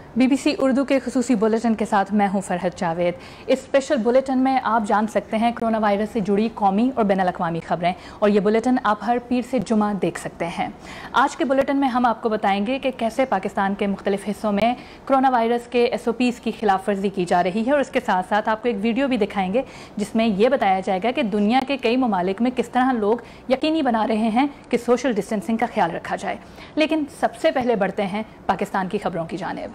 BBC Urdu के खुसूसी bulletin के साथ मैं हूं फरहत जावेद। इस स्पेशल बुलेटिन में आप जान सकते हैं कोरोना वायरस से जुड़ी कौमी और बैनुल-अक़वामी खबरें, और ये बुलेटिन आप हर पीर से जुमा देख सकते हैं। आज के बुलेटिन में हम आपको बताएंगे कि कैसे पाकिस्तान के मुख्तलिफ हिस्सों में कोरोना वायरस के SOPs की खिलाफ वर्जी की जा रही है, और इसके साथ साथ आपको एक वीडियो भी दिखाएंगे जिसमें यह बताया जाएगा कि दुनिया के कई ममालिक में किस तरह लोग यकीनी बना रहे हैं कि सोशल डिस्टेंसिंग का ख्याल रखा जाए। लेकिन सबसे पहले बढ़ते हैं पाकिस्तान की खबरों की जानिब।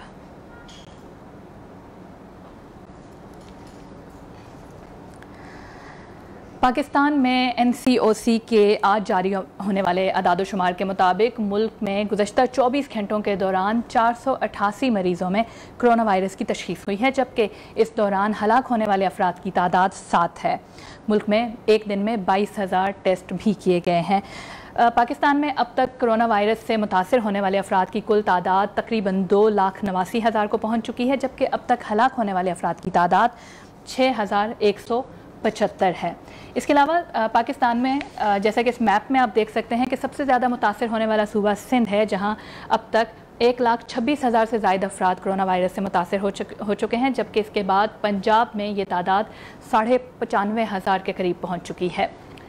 पाकिस्तान में NCOC के आज जारी होने वाले अदाद-ओ-शुमार के मुताबिक मुल्क में गुज़श्ता 24 घंटों के दौरान 488 मरीज़ों में कोरोना वायरस की तशख़ीस हुई है, जबकि इस दौरान हलाक होने वाले अफराद की तादाद 7 है। मुल्क में एक दिन में 22,000 टेस्ट भी किए गए हैं। पाकिस्तान में अब तक कोरोना वायरस से मुतासर होने वाले अफराद की कुल तादाद तकरीबन 2,89,000 को पहुँच चुकी है, जबकि अब तक हलाक होने वाले अफराद की तादाद 6,175 है। इसके अलावा पाकिस्तान में जैसा कि इस मैप में आप देख सकते हैं कि सबसे ज़्यादा मुतासर होने वाला सूबा सिंध है, जहां अब तक 1,26,000 से ज़ायद अफराद कोरोना वायरस से मुतासर हो चुके हैं, जबकि इसके बाद पंजाब में ये तादाद 95,500 के करीब पहुंच चुकी है।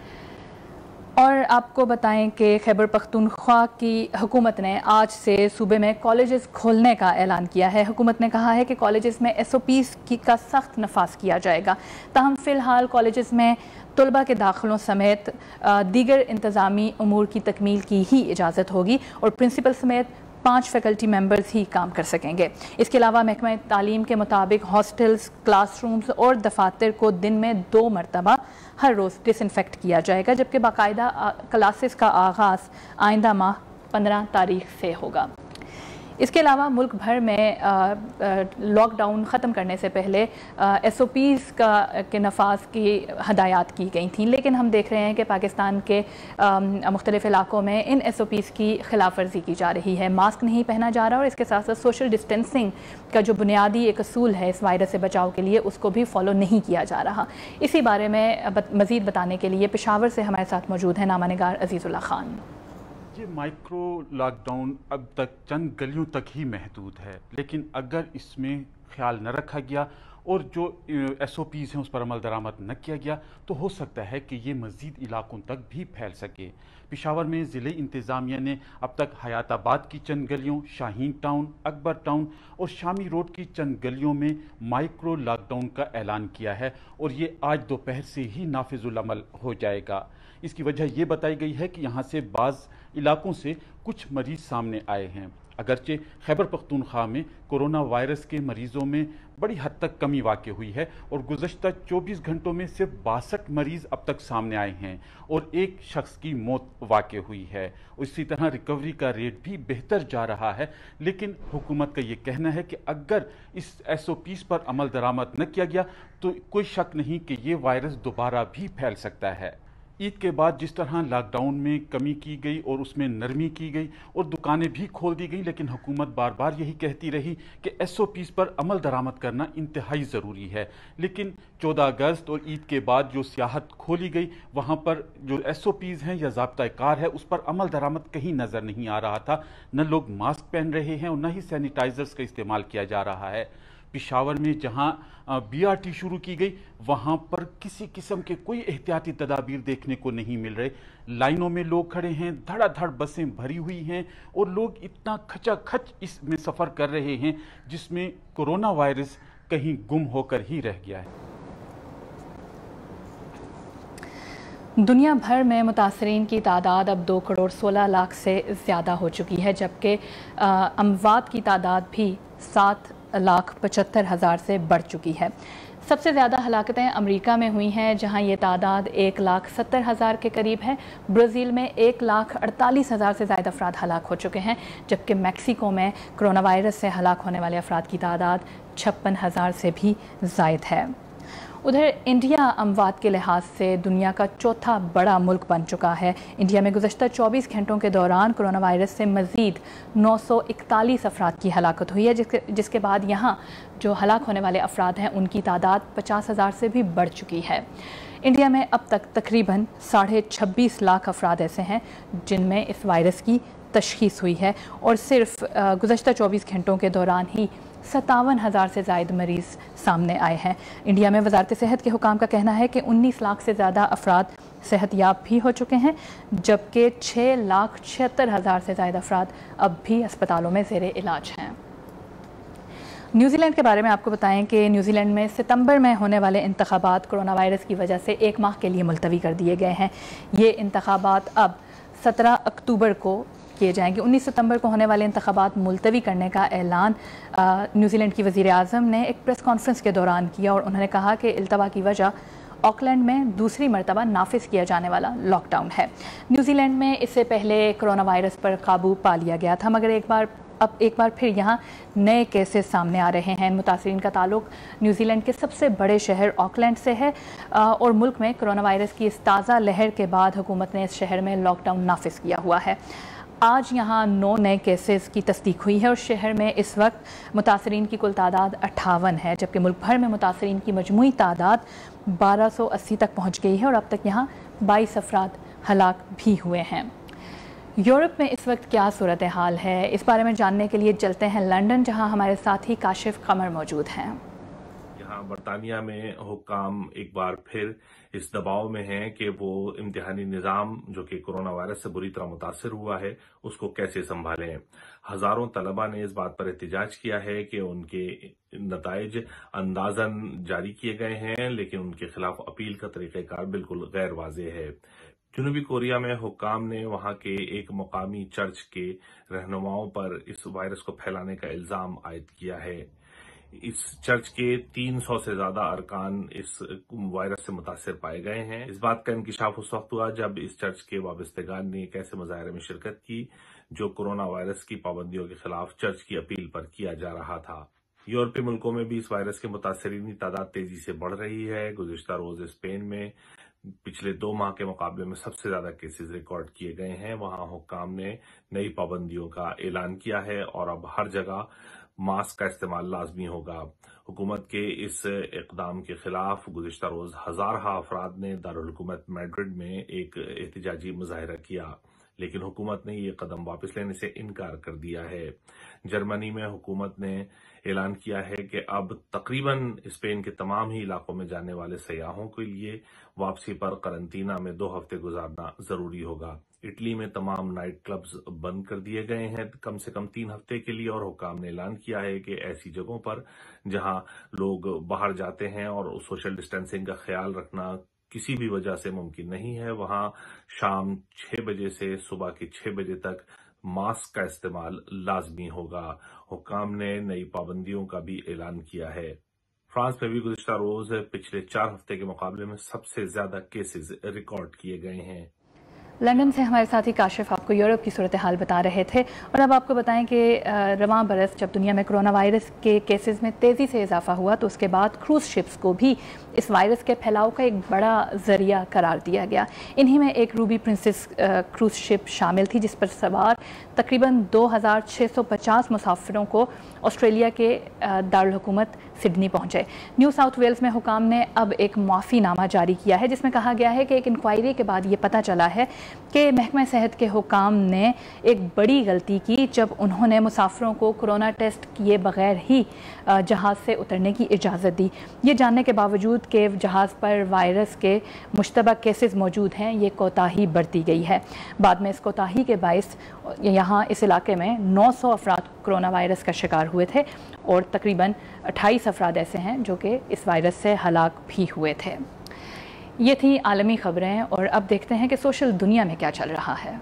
और आपको बताएं कि खैबर पख्तूनख्वा की हुकूमत ने आज से सूबे में कॉलेजेस खोलने का ऐलान किया है। हुकूमत ने कहा है कि कॉलेजेस में SOPs का सख्त नफाज किया जाएगा। ताहम फ़िलहाल कॉलेजेस में तलबा के दाखिलों समेत दीगर इंतज़ामी उमूर की तकमील की ही इजाज़त होगी, और प्रिंसिपल समेत 5 फैकल्टी मेंबर्स ही काम कर सकेंगे। इसके अलावा महकमा तालीम के मुताबिक हॉस्टल्स, क्लासरूम्स और दफातर को दिन में 2 मरतबा हर रोज़ डिसइंफेक्ट किया जाएगा, जबकि बाकायदा क्लासेस का आगाज़ आइंदा माह 15 तारीख से होगा। इसके अलावा मुल्क भर में लॉकडाउन ख़त्म करने से पहले SOPs के नफाज की हदायत की गई थी, लेकिन हम देख रहे हैं कि पाकिस्तान के मुख्तलिफ इलाकों में इन SOPs की खिलाफ वर्जी की जा रही है। मास्क नहीं पहना जा रहा, और इसके साथ साथ सोशल डिस्टेंसिंग का जो बुनियादी एक असूल है इस वायरस से बचाव के लिए, उसको भी फॉलो नहीं किया जा रहा। इसी बारे में मज़ीद बताने के लिए पेशावर से हमारे साथ मौजूद है नामा निगार अजीज़ुल्लाह खान। ये माइक्रो लॉकडाउन अब तक चंद गलियों तक ही महदूद है, लेकिन अगर इसमें ख्याल न रखा गया और जो SOPs हैं उस पर अमल दरामद न किया गया तो हो सकता है कि ये मज़ीद इलाकों तक भी फैल सके। पेशावर में ज़िले इंतज़ामिया ने अब तक हयाताबाद की चंद गलियों, शाहीन टाउन, अकबर टाउन और शामी रोड की चंद गलियों में माइक्रो लॉकडाउन का ऐलान किया है, और ये आज दोपहर से ही नाफिजुल अमल हो जाएगा। इसकी वजह ये बताई गई है कि यहाँ से बाज़ इलाकों से कुछ मरीज़ सामने आए हैं। अगरचे खैबर पख्तूनख्वा में कोरोना वायरस के मरीज़ों में बड़ी हद तक कमी वाक़ हुई है, और गुज़श्ता 24 घंटों में सिर्फ 62 मरीज़ अब तक सामने आए हैं और एक शख्स की मौत वाक़ हुई है। इसी तरह रिकवरी का रेट भी बेहतर जा रहा है, लेकिन हुकूमत का ये कहना है कि अगर इस SOPs पर अमल दरामद न किया गया तो कोई शक नहीं कि ये वायरस दोबारा भी फैल सकता है। ईद के बाद जिस तरह लॉकडाउन में कमी की गई और उसमें नरमी की गई और दुकानें भी खोल दी गई, लेकिन हुकूमत बार बार यही कहती रही कि SOPs पर अमल दरामद करना इंतहाई ज़रूरी है। लेकिन 14 अगस्त और ईद के बाद जो सियाहत खोली गई, वहाँ पर जो SOPs हैं या ज़ाब्ता-ए-कार है उस पर अमल दरामद कहीं नज़र नहीं आ रहा था। न लोग मास्क पहन रहे हैं और न ही सैनिटाइज़र्स का इस्तेमाल किया जा रहा है। पेशावर में जहां BRT शुरू की गई, वहां पर किसी किस्म के कोई एहतियाती तदाबीर देखने को नहीं मिल रहे। लाइनों में लोग खड़े हैं, धड़ाधड़ बसें भरी हुई हैं, और लोग इतना खचाखच इसमें सफ़र कर रहे हैं जिसमें कोरोना वायरस कहीं गुम होकर ही रह गया है। दुनिया भर में मुतासरीन की तादाद अब 2 करोड़ 16 लाख से ज़्यादा हो चुकी है, जबकि अमवात की तादाद भी 7,75,000 से बढ़ चुकी है। सबसे ज़्यादा हलाकतें अमेरिका में हुई हैं, जहां ये तादाद 1,70,000 के करीब है। ब्राज़ील में 1,48,000 से ज़्यादा अफराद हलाक हो चुके हैं, जबकि मैक्सिको में कोरोना वायरस से हलाक होने वाले अफराद की तादाद 56,000 से भी ज़ायद है। उधर इंडिया अमवात के लिहाज से दुनिया का चौथा बड़ा मुल्क बन चुका है। इंडिया में गुज़श्ता 24 घंटों के दौरान कोरोना वायरस से मज़ीद 941 अफराद की हलाकत हुई है, जिसके बाद यहाँ जो हलाक होने वाले अफराद हैं उनकी तादाद 50,000 से भी बढ़ चुकी है। इंडिया में अब तक तकरीबन 26.5 लाख अफराद ऐसे हैं जिनमें इस वायरस की तशख़ीस हुई है, और सिर्फ गुज़श्ता 24 घंटों के दौरान ही 57,000 से ज़ायद मरीज़ सामने आए हैं। इंडिया में वजारत सेहत के हुकाम का कहना है कि 19 लाख से ज़्यादा अफराद सेहतयाब भी हो चुके हैं, जबकि 6,76,000 से ज़्यादा अफराद अब भी अस्पतालों में ज़ेरे इलाज हैं। न्यूजीलैंड के बारे में आपको बताएं कि न्यूजीलैंड में सितंबर में होने वाले इंतखाबात कोरोना वायरस की वजह से 1 माह के लिए मुलतवी कर दिए गए हैं। ये इंतखाबात अब 17 अक्टूबर को किए जाएंगे। 19 सितंबर को होने वाले इंतखाबात मुलतवी करने का ऐलान न्यूजीलैंड की वज़ीर आज़म ने एक प्रेस कॉन्फ्रेंस के दौरान किया और उन्होंने कहा कि इल्तवा की वजह ऑकलैंड में दूसरी मरतबा नाफिज किया जाने वाला लॉकडाउन है। न्यूजीलैंड में इससे पहले कोरोना वायरस पर काबू पा लिया गया था, मगर एक बार फिर यहाँ नए केसेस सामने आ रहे हैं। मुतासरीन का ताल्लुक न्यूजीलैंड के सबसे बड़े शहर ऑकलैंड से है और मुल्क में कोरोना वायरस की इस ताज़ा लहर के बाद हुकूमत ने इस शहर में लॉकडाउन नाफिज किया हुआ है। आज यहाँ 9 नए केसेस की तस्दीक हुई है और शहर में इस वक्त मुतासरीन की कुल तादाद 58 है, जबकि मुल्क भर में मुतासरीन की मजमूई तादाद 1280 तक पहुँच गई है और अब तक यहाँ 22 अफराद हलाक भी हुए हैं। यूरोप में इस वक्त क्या सूरत हाल है, इस बारे में जानने के लिए चलते हैं लंदन, जहाँ हमारे साथी काशिफ कमर मौजूद हैं। यहाँ बरतानिया में हुक्काम एक बार फिर इस दबाव में हैं कि वो इम्तिहानी निज़ाम जो कि कोरोना वायरस से बुरी तरह मुतासर हुआ है उसको कैसे संभालें। हजारों तलबा ने इस बात पर एहतजाज किया है कि उनके नताइज अंदाजन जारी किए गए हैं, लेकिन उनके खिलाफ अपील का तरीक़ाकार बिल्कुल गैर वाज़ेह है। जनूबी कोरिया में हुक्काम ने वहां के एक मुकामी चर्च के रहनुमाओं पर इस वायरस को फैलाने का इल्जाम आयद किया है। इस चर्च के 300 से ज्यादा अरकान इस वायरस से मुतासिर पाए गए हैं। इस बात का इंकिशाफ उस वक्त हुआ जब इस चर्च के वाबस्तगान ने एक ऐसे मुजाहरे में शिरकत की जो कोरोना वायरस की पाबंदियों के खिलाफ चर्च की अपील पर किया जा रहा था। यूरोपीय मुल्कों में भी इस वायरस के मुतासरीन की तादाद तेजी से बढ़ रही है। गुज़िश्ता रोज स्पेन में पिछले 2 माह के मुकाबले में सबसे ज्यादा केसेस रिकॉर्ड किए गए हैं। वहां हुक्काम ने नई पाबंदियों का ऐलान किया है और अब हर जगह मास्क का इस्तेमाल लाजमी होगा। हुकूमत के इस इकदाम के खिलाफ गुज़िश्ता रोज हजारहा अफराद ने दारुल हुकूमत मैड्रिड में एक एहतजाजी मुजाहिरा किया, लेकिन हुकूमत ने ये कदम वापस लेने से इनकार कर दिया है। जर्मनी में हुकूमत ने ऐलान किया है कि अब तकरीबन स्पेन के तमाम ही इलाकों में जाने वाले सयाहों के लिए वापसी पर करंतना में 2 हफ्ते गुजारना जरूरी होगा। इटली में तमाम नाइट क्लब्स बंद कर दिए गए हैं कम से कम 3 हफ्ते के लिए और हुक्काम ने ऐलान किया है कि ऐसी जगहों पर जहां लोग बाहर जाते हैं और सोशल डिस्टेंसिंग का ख्याल रखना किसी भी वजह से मुमकिन नहीं है, वहां शाम 6 बजे से सुबह के 6 बजे तक मास्क का इस्तेमाल लाजमी होगा। हुक्काम ने नई पाबंदियों का भी ऐलान किया है। फ्रांस में भी गुज़िश्ता रोज पिछले 4 हफ्ते के मुकाबले में सबसे ज्यादा केसेस रिकॉर्ड किए गए हैं। लंदन से हमारे साथी काशिफ आपको यूरोप की सूरत हाल बता रहे थे और अब आपको बताएं कि रवां बरस जब दुनिया में कोरोना वायरस के केसेस में तेज़ी से इजाफा हुआ तो उसके बाद क्रूज़ शिप्स को भी इस वायरस के फैलाव का एक बड़ा ज़रिया करार दिया गया। इन्हीं में एक रूबी प्रिंसेस क्रूज़ शिप शामिल थी जिस पर सवार तकरीबन 2650 मुसाफिरों को ऑस्ट्रेलिया के दारुल हुकूमत सिडनी पहुंचे। न्यू साउथ वेल्स में हुकाम ने अब एक माफ़ीनामा जारी किया है जिसमें कहा गया है कि एक इंक्वायरी के बाद ये पता चला है कि महकमा सेहत के हुकाम ने एक बड़ी गलती की जब उन्होंने मुसाफिरों को कोरोना टेस्ट किए बगैर ही जहाज़ से उतरने की इजाज़त दी। ये जानने के बावजूद कि जहाज़ पर वायरस के मुश्तबा केसेस मौजूद हैं, ये कोताही बरती गई है। बाद में इस कोताही के बायस यहाँ इस इलाके में 900 अफराद कोरोना वायरस का शिकार हुए थे और तकरीबन 28 अफराद ऐसे हैं जो कि इस वायरस से हलाक भी हुए थे। ये थी आलमी खबरें और अब देखते हैं कि सोशल दुनिया में क्या चल रहा है।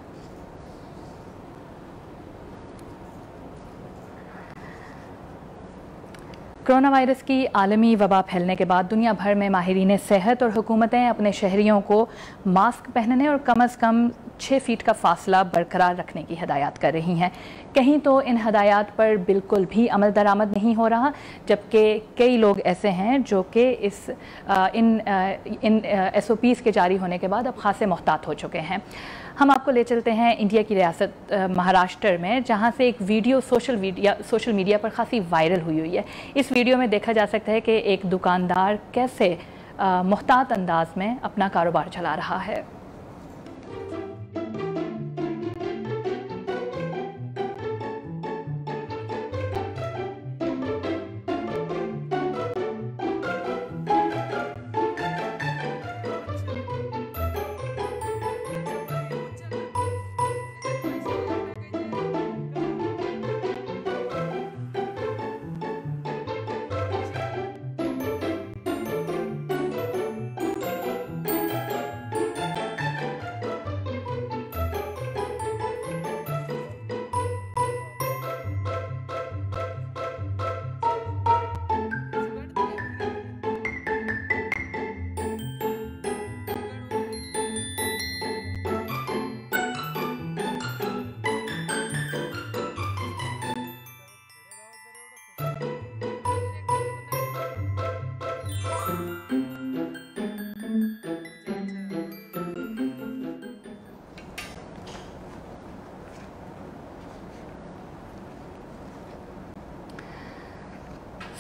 कोरोना वायरस की आलमी वबा फैलने के बाद दुनिया भर में माहिरीन सेहत और हुकूमतें अपने शहरियों को मास्क पहनने और कम अज़ कम 6 फीट का फासला बरकरार रखने की हदायत कर रही हैं। कहीं तो इन हदायत पर बिल्कुल भी अमल दरामद नहीं हो रहा, जबकि कई लोग ऐसे हैं जो कि इन SOPs के जारी होने के बाद अब खासे मोहतात हो चुके हैं। हम आपको ले चलते हैं इंडिया की रियासत महाराष्ट्र में, जहां से एक वीडियो सोशल मीडिया पर खासी वायरल हुई है। इस वीडियो में देखा जा सकता है कि एक दुकानदार कैसे मोहतात अंदाज में अपना कारोबार चला रहा है।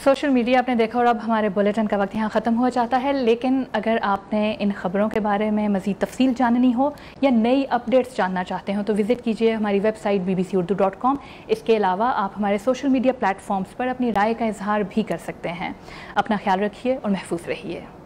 सोशल मीडिया आपने देखा और अब हमारे बुलेटिन का वक्त यहाँ ख़त्म हो जाता है, लेकिन अगर आपने इन खबरों के बारे में मज़ीद तफसील जाननी हो या नई अपडेट्स जानना चाहते हो तो विज़िट कीजिए हमारी वेबसाइट bbcurdu.com। इसके अलावा आप हमारे सोशल मीडिया प्लेटफॉर्म्स पर अपनी राय का इजहार भी कर सकते हैं। अपना ख्याल रखिए और महफूज रहिए।